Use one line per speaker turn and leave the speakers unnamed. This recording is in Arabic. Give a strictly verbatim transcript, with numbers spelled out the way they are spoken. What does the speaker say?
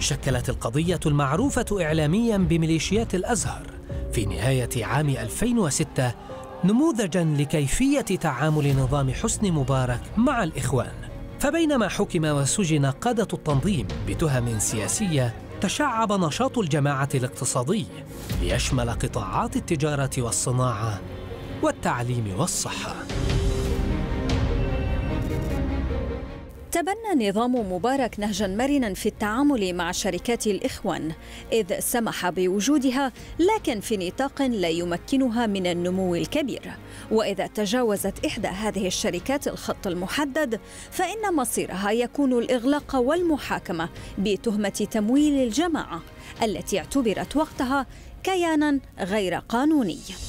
شكلت القضية المعروفة إعلامياً بميليشيات الأزهر في نهاية عام ألفين وستة نموذجاً لكيفية تعامل نظام حسني مبارك مع الإخوان. فبينما حكم وسجن قادة التنظيم بتهم سياسية، تشعب نشاط الجماعة الاقتصادي ليشمل قطاعات التجارة والصناعة والتعليم والصحة.
تبنى نظام مبارك نهجاً مرناً في التعامل مع شركات الإخوان، إذ سمح بوجودها لكن في نطاق لا يمكنها من النمو الكبير. وإذا تجاوزت إحدى هذه الشركات الخط المحدد فإن مصيرها يكون الإغلاق والمحاكمة بتهمة تمويل الجماعة التي اعتبرت وقتها كياناً غير قانوني.